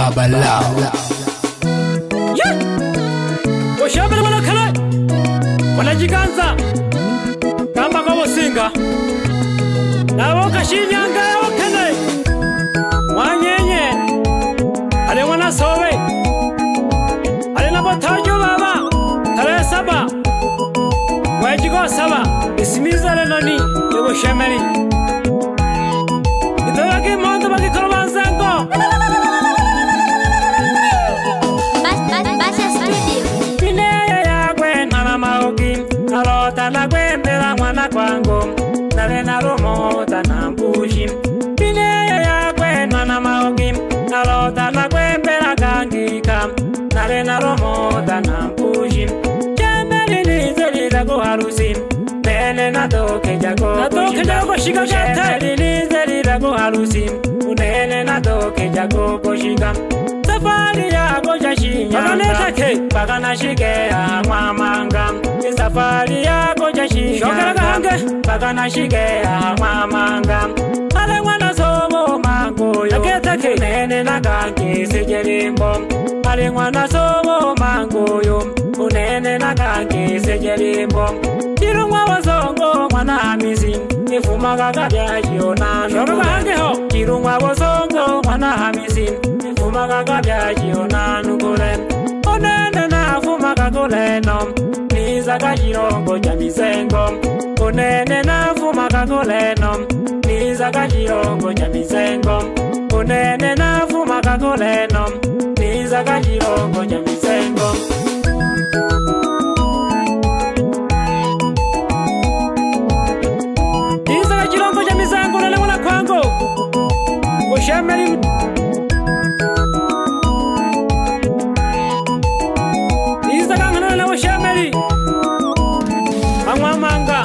Babalao. Yeah! Oshabele wala kale. Wala jiganza. Kamba kwa singa. Na woka shinyanga ya wakene. Wanyenye. Ale wana sowe. Ale na botajo baba. Tare saba. Wajigo saba. Isimiza le noni. Yobo shemeli. Idolaki mondo baki korobanzango. Alota na gwembera mwana kwangu nale na romo na mbushi pine ya gwena na maogi alota na gwembera kangika nale na romo na mbushi chameli nizeli go harusi nene na doke jago shiga chameli nizeli go harusi unene na doke jago shiga safari ya goja shinyanga bagana shige amamanga safari ya goja shinyanga bagana shige amamanga ale mwana sobo mango yo nene na kanki sejerimbo ale mwana sobo mango yo unene na kanki sejerimbo kirumwa wazongo mwana hamisi nifuma kakabya jionano kirumwa wazongo mwana hamisi nifuma kakabya jionano kule onene na fuma kakule no niza kajirongo jamizengo onene na fuma kakule no niza kajirongo jamizengo onene na fuma kakule no niza kajirongo jamizengo niza kajirongo jamizengo nale mwana kwangu ushemeli Amamanga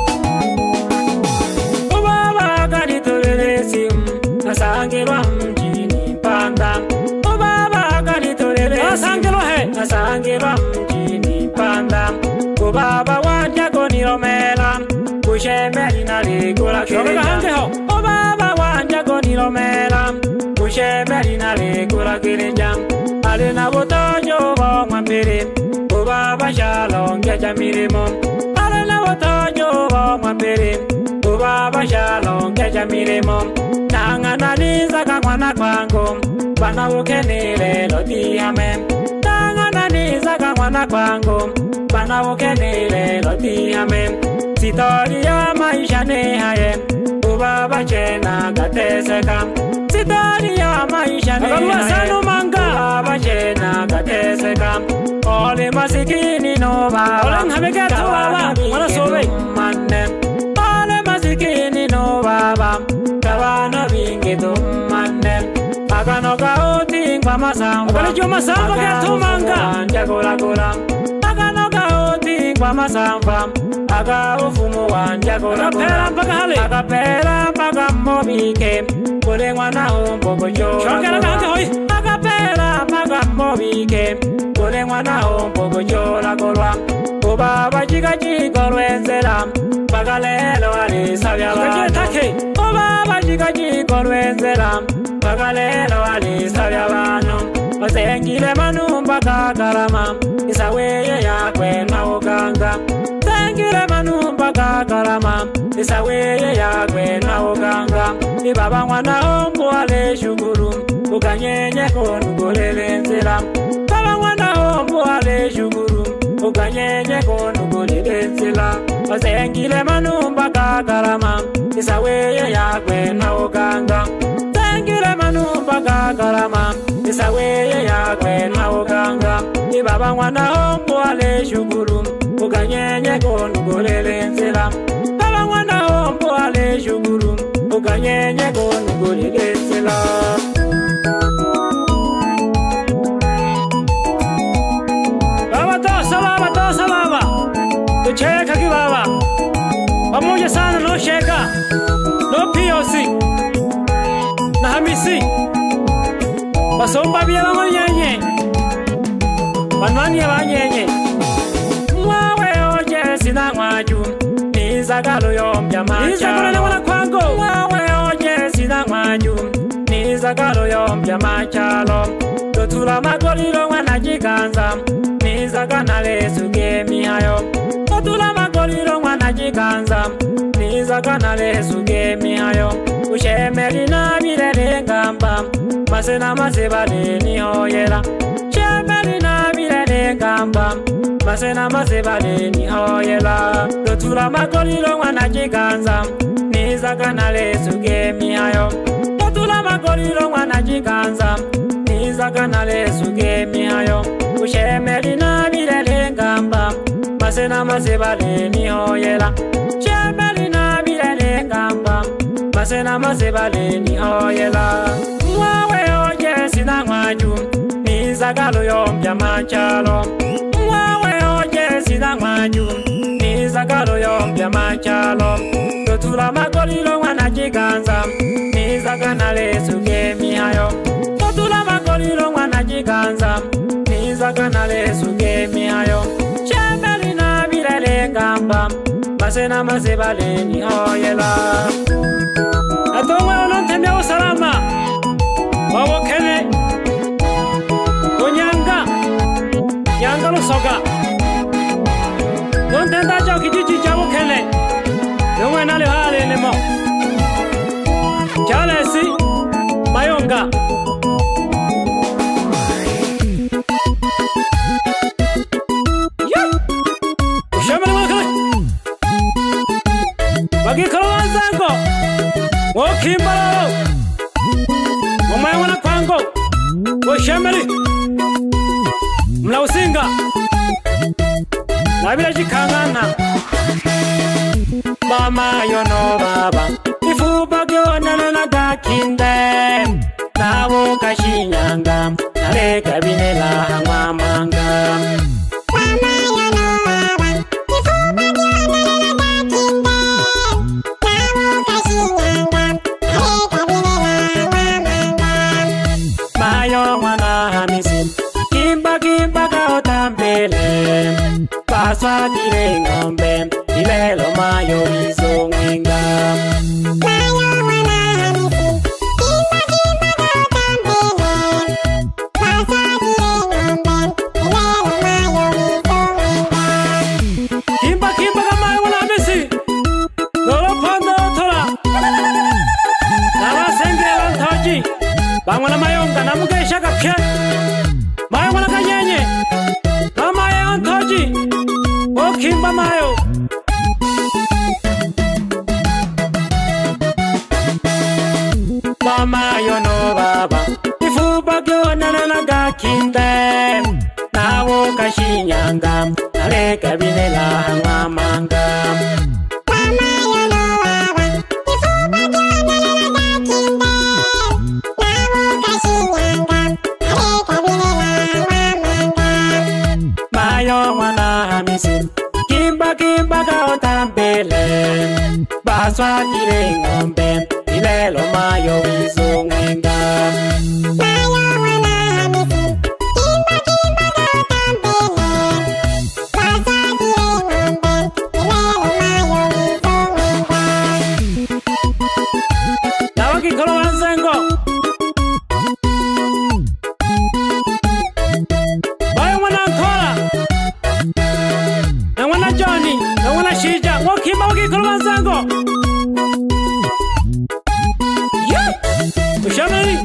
Obaba gani torelesi Nasangirwa mjini panda Obaba gani torelesi Nasangirwa mjini panda Obaba wanja goni romela Kushemeli na ligula kirinja Obaba wanja goni romela Kushemeli na ligula kirinja Alina botojo wa mwambiri Obaba shalonge jamirimo Alina botojo wa mwambiri Obaba shalonge jamirimo Nanga niza kakwana kwangu Bana ukenile loti hame Nanga niza kakwana kwangu Bana ukenile loti hame Sitori ya maisha ni haye Obaba chena gateseka Sitori ya maisha ni haye Obaba chena gateseka Ole masikini no baba Ole ngamegatu baba Wala sobe mande Ole masikini no baba Kabano bingitu mande Agano kauti ngwa masamba Agano jo masamba gatu manga Njagula gula Agano kauti ngwa masamba Aga ufumu wa njagula gula Agapera mpaka mbobike Kule mwana umbogo jo Agapera mpaka mbobike Kule mwana umbogo jo la golwa Obaba jiga jiga rwenzela Bagalelo alisabya bano Obaba jiga jiga rwenzela Bagalelo alisabya bano Ozengile manumba kakarama Isaweye yakwe na uganga Zengile manumba kakarama Isaweye yakwe na uganga Ibaba mwana ombu ale shuguru Uganyenye konugolele nzela Baba mwana ombu ale shuguru Uganyenye konugolele nzela Ozengile manumba kakarama Isaweye yakwe na uganga Zengile manumba kakarama Isaweye yakwe na uganga Ibaba mwana ombu ale shuguru Uganyenye konugolele nzela Baba mwana ombu ale shuguru Uganyenye konugolele nzela Baba Tucheka kibaba Pamoja sana no sheka No POC Na hamisi Basomba bia bango nyenye Banwani ya banyenye Mwawe oje sina mwaju Niza galo yombya macha Niza galo wana kwango Mwawe oje sina mwaju Niza galo yombya machalo Tula magoliro mwana jiganza Niza kanale suge mihayo Tula magoliro mwana jiganza Niza kanale suge mihayo Ushemeli na bilele ngamba Masena masebale ni hoyela Shemeli na bilele ngamba Masena masebale ni hoyela Tula magoliro mwana jiganza Niza kanale suge mihayo Tula magoliro mwana jiganza Niza kanale suge mihayo Ushemeli na bilele ngamba Masena masebale ni hoyela Shemeli na bilele ngamba Masena masebale ni hoyela Mwawe oje sina mwaju Niza galo yombya machalo Mwawe oje sina mwaju Niza galo yombya machalo Tula magolilo mwana jiganza Niza kanale suge mihayo Tula magolilo mwana jiganza Niza kanale suge mihayo Shemeli na bilele ngamba Masena masebale ni hoyela Atongwe olontemya usalama Wawokene Onyanga Nyanga lusoga Nontenda jao kijiji jawokene Yungwe nale hale nemo Chalesi Mayonga Shemeli wakale Bagikolo wanzango Wokimbalo Mumaye wana kwango Shemeli Mlausinga Nabila jikangana Mama yono baba Ifuba gyona na dakinde Nawo kashinyanga Nareka binela hangwamanga Mama yono baba Ifuba gyona na dakinde Nawo kashinyanga Nareka binela hangwamanga Mayo mwana hamisi Kimba kimba kaotambele Paswa dire ngombe Ilelo mayo iso mwenga Mayo mwana hamisi Kimba kimba kaotambele Paswa dire ngombe Ilelo mayo iso mwenga Kimba kimba kamayo mwana hamisi Lolo pondo otola Nala sengela ntoji Bangwana mayonga namugesha kapye Mayo mwana kanyenye Mamaye ontoji Okimba mayo Mama yono baba Ifuba gyona na gakinde Nawo kashinyanga Nareka binela hangwamanga Mama yono baba Ifuba gyona na gakinde Nawo kashinyanga Nareka binela hangwamanga Mayo mwana hamisi Kimba kimba kaotambele Baswa kire ngombe Ilelo mayo iso mwenga Mayo mwana hamisi Kimba kimba kaotambele Baswa kire ngombe Ilelo mayo iso mwenga Nawa kikolo wanzengo Mayo mwana nkola Na mwana Johnny Na mwana Shija Wakimba wakikolo wanzengo Shemeli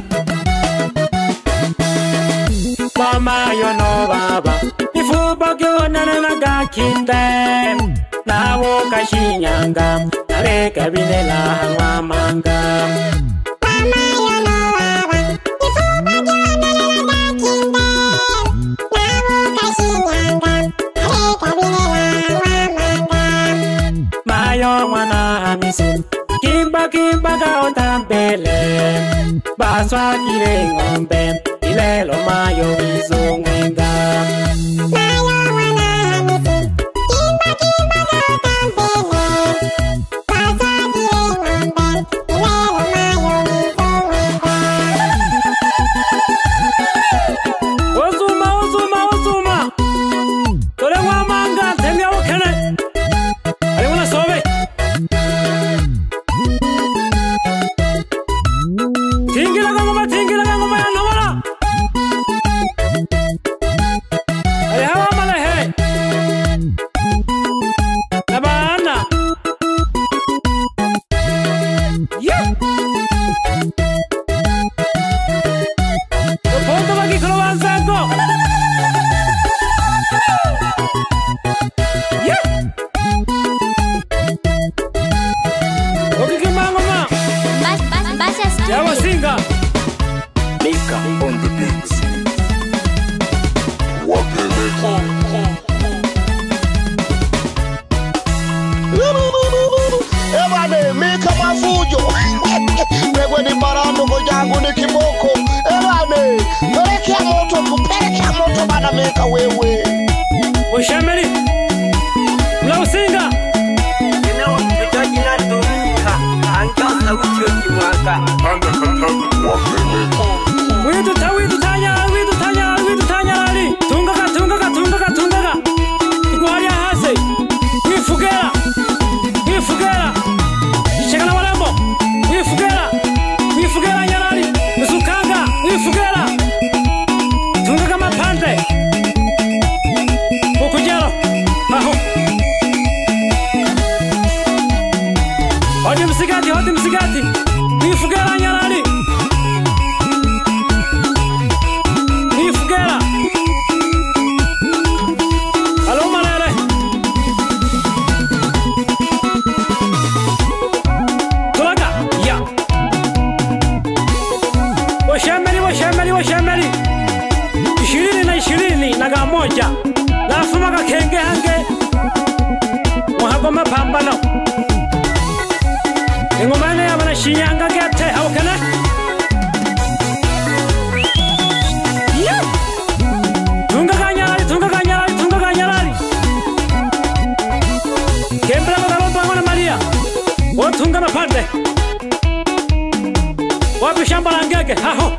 Mama yono baba Ifuba gyona na gakinde Nawo kashinyanga Nareka binela hangwamanga Mama yono baba Ifuba gyona na gakinde Nawo kashinyanga Nareka binela hangwamanga Mayo mwana hamisi Kimba kimba kaotambele Baswa kire ngombe Ilelo mayo iso mwenga Mayo mwana hamisi Kimba kimba kaotambele Baswa kire ngombe Ilelo mayo iso mwenga Ozuma ozuma ozuma Tore mwamanga temya wakene Ali wana sobe Tingila kangoma ya nomora Maker on the beats. Ebane mika mafujo Megwe ni barando kojangu ni kiboko Ebane pelekea moto bana meka wewe Oshameli Mlausinga Kena wakijaji na turuka Anga sauti yoki mwaka Widu tanya lali Tungaga Iguaria hase Wifugera Shekana walambo Wifugera nyalali Musukanga Wifugera Tungaga mapande Ukujero Aho Hodi msigati Wifugera nyalali Wifugera Alo malele Tulaga Ya Washemeli 20 na gamoja Lafuma kakenge hange Muhago mapambano Ingomane ya wana shinyanga gete haukana Yeah Tungaga nyalali Kembra magalomba ngona Maria Otunga mapande Wapi shamba la ngege haho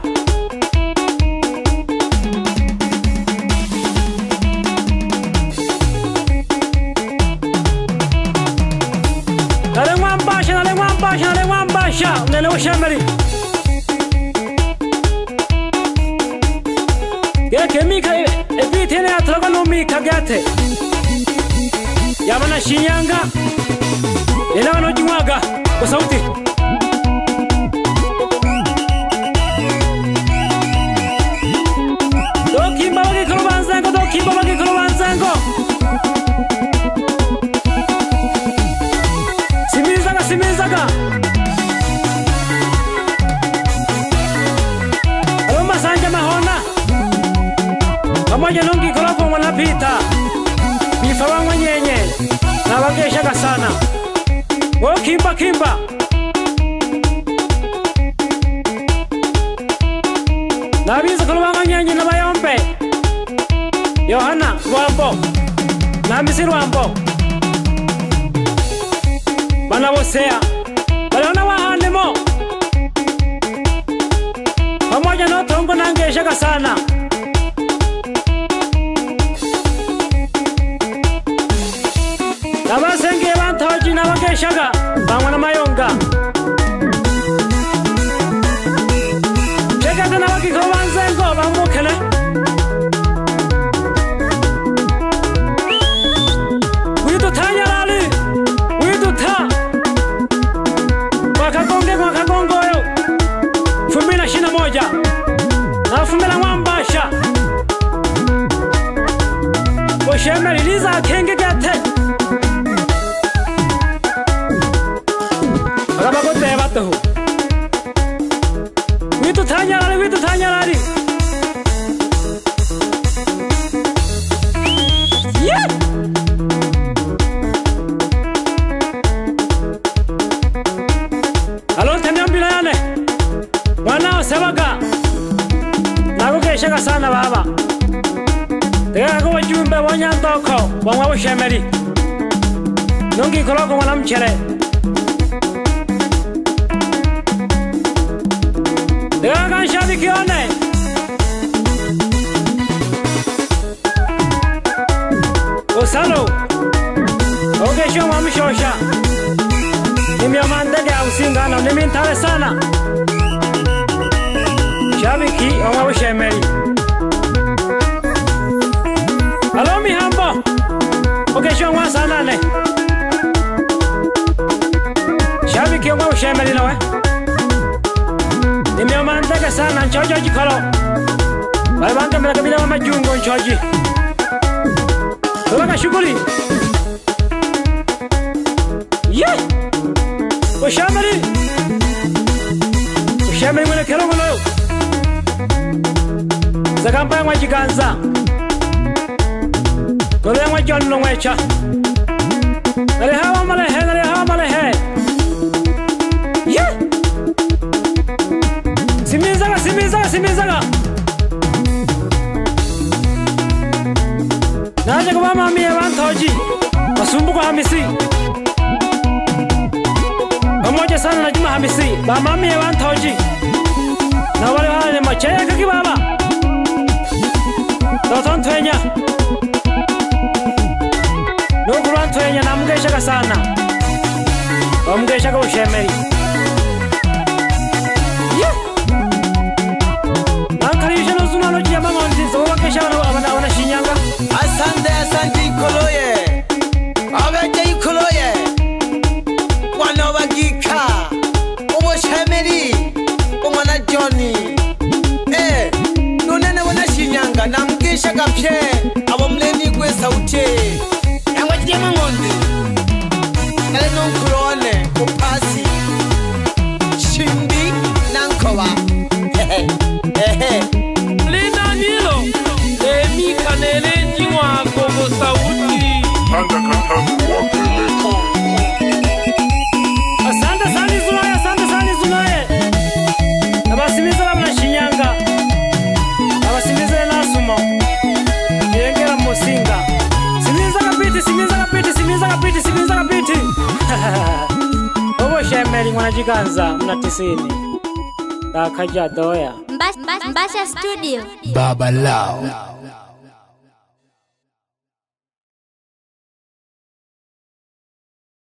Nale mwambasha Nele Oshameli Geke mika ebitene atlaga no mika gate Yabana shinyanga Ena no jumwaga Kwa sauti Dokimba wagi kulubanzango Simizaga Aloma sanja mahona Pamoja nungi koloko wanapita Bifawangwa nyenye Na wageshaga sana Wo kimba Nabiza kolowanga nyenye na bayombe Yohana Rwambo Namisi Rwambo Bana wosea Baleona wahanemo Pamoja na tongo nangeshaga sana Nabasenge bantoji na wageshaga Bangwa na mayonga Chekata na wakikowanzengo Bambukele Widu tanya lali Widu ta Wakagongo yo 2021 Na fumela mwambasha Oshemeli liza kenge gate Agabagote bataho Widu tanya lali Yeah Alo tanyambila yane Mwana sebaga Nagukeshaga sana baba Tega kwa jumbe wanyandoko Wangwa Oshameli Nungi koloko mwana mchele Tega kwa shabiki one Osalo Okesho mamishosha Nimiomandege ausingano nimintale sana Shabiki Wangwa Oshameli Alo mihambo Okesho ngwa sanane Shabiki Wangwa Oshameli nawe Nimiomandege sana nchojo jikolo Balibanga mlakabila wa majungo nchoji Tulaka shuguli Yeah Oshameli mwene kelongo leo Zakampa mwa jiganza Kole mwa John Longwecha Nale hawa malehe Yeah Simizaga Naje kwa mami evantoji Masumbu kwa Hamisi Pamoja sana na Juma Hamisi ba mami evantoji Na wale wale machaya kaki baba Doton twenya Nukuran twenya na mgesha sana Mgesha kwa ushemeri Asante ikoloye Abeje ikoloye Mwana bagika Ubushemeri Umwana Johnny Nunene wana Shinyanga Namgisha kapye Abo mleni kwe sauti Yangwa jema ngondi Kale nonkurone Kupasi Shimbi Nankowa Lina Nilo Emi kanele njingwa Kogo sauti Asante sani zunaye Abasimiza labna Shinyanga Abasimiza na sumo Yengera musinga Simiza kapiti Obo shemeli mwana jiganza mna 90 Dakaja doya Mbasha Studio Baba Lao.